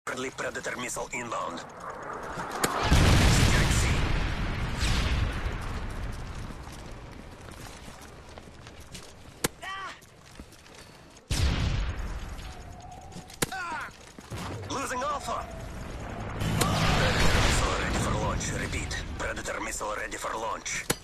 Friendly Predator missile inbound. Securing C. Losing Alpha. Predator missile ready for launch. Repeat. Predator missile ready for launch.